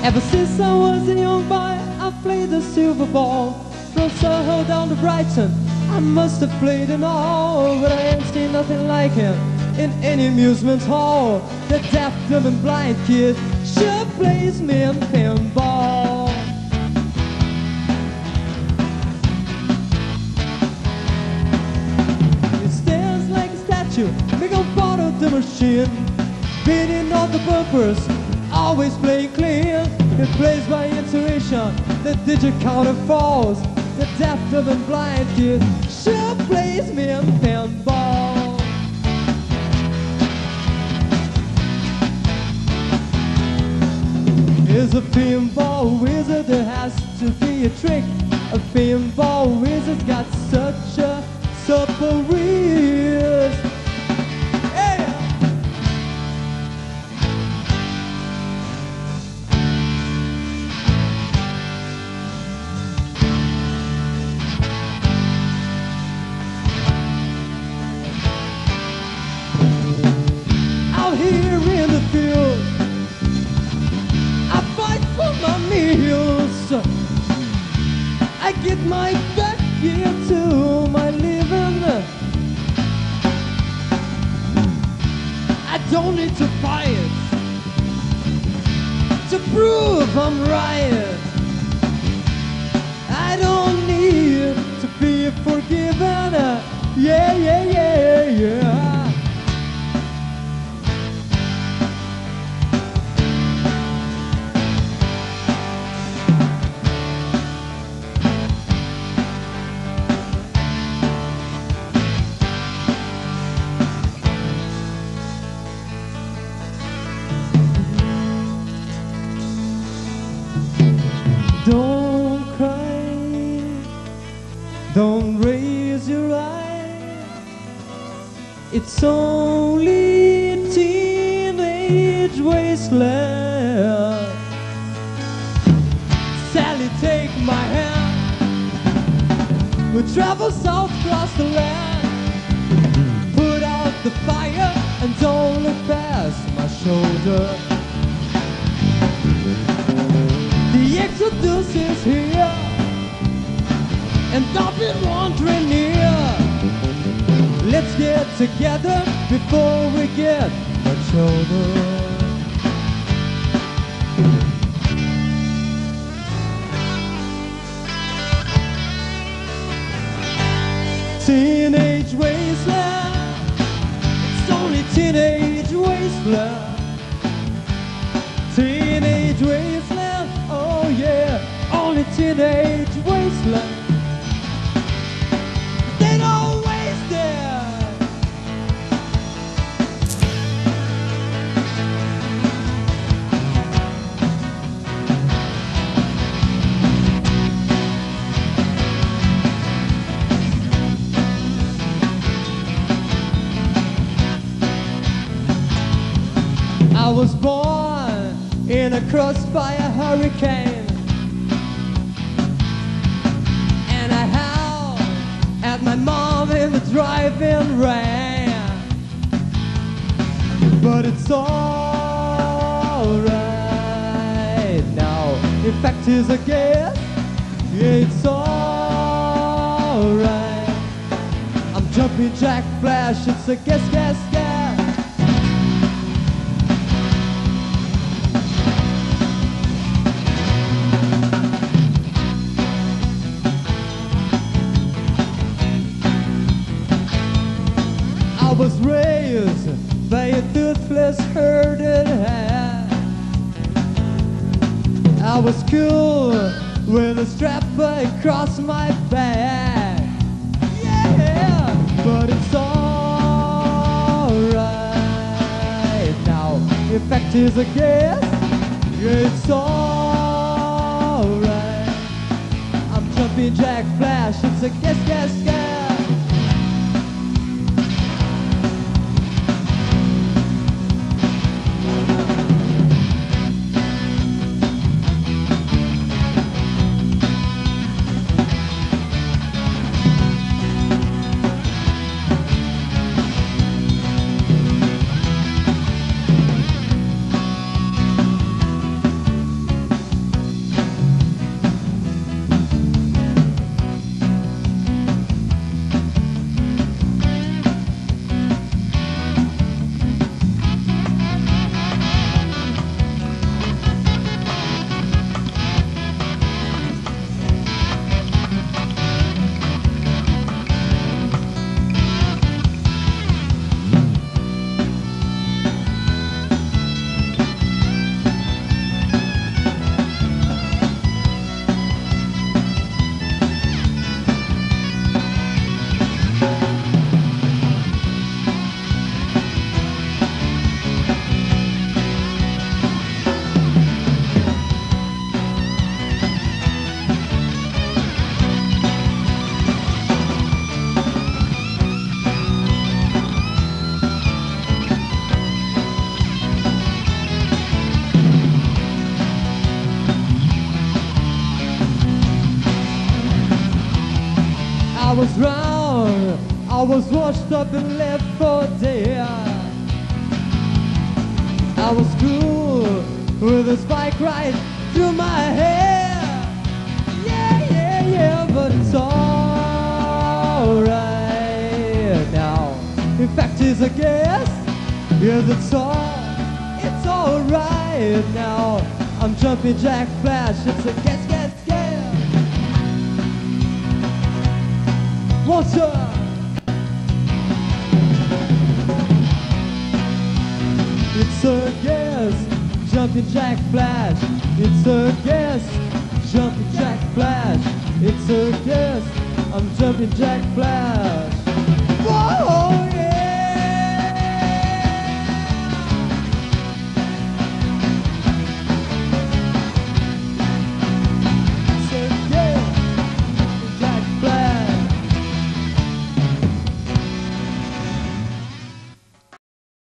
Ever since I was a young boy, I played the silver ball. From Soho down to Brighton, I must have played them all. But I ain't seen nothing like him in any amusement hall. The deaf, dumb and blind kid sure plays me in pinball. He stands like a statue, make a part of the machine, beating all the bumpers, always playing clean. He plays by intuition, the digit counter falls. The deaf, dumb and blind kid sure plays me in pinball. Is a pinball wizard, there has to be a trick. A pinball wizard got such a supple wrist. Hey! Out here in the field, I fight for my meals. I get my back here to my living. I don't need to fight to prove I'm right. I don't need to be forgiven. Yeah, yeah, yeah, yeah. Don't cry, don't raise your eyes. It's only teenage wasteland. Sally, take my hand. We'll travel south across the land. Put out the fire and don't look past my shoulder. The Exodus is here, and I've been wandering near. Let's get together before we get much older. Teenage wasteland, it's only teenage wasteland. Teenage wasteland, oh yeah, only teenage wasteland. They don't waste it. I was born in a crust by a hurricane, and I howled at my mom in the driving rain. But it's alright now. In fact, here's a guess. Yeah, it's alright. I'm jumping Jack Flash. It's a guess, guess, guess. I was raised by a toothless herded hand. I was cool with a strap across my back. Yeah, but it's alright now. In fact, here's a guess. Yeah, it's alright. I'm jumping Jack Flash. It's a guess, guess, guess. was drowned, I was washed up and left for dead. I was cool with a spike right through my hair. Yeah, yeah, yeah, but it's alright now. In fact, it's a guess. Yeah, it's alright now. I'm Jumping Jack Flash, it's a guess. What's up? It's a guess, Jumping Jack Flash. It's a guess, Jumping Jack Flash. It's a guess, I'm Jumping Jack Flash.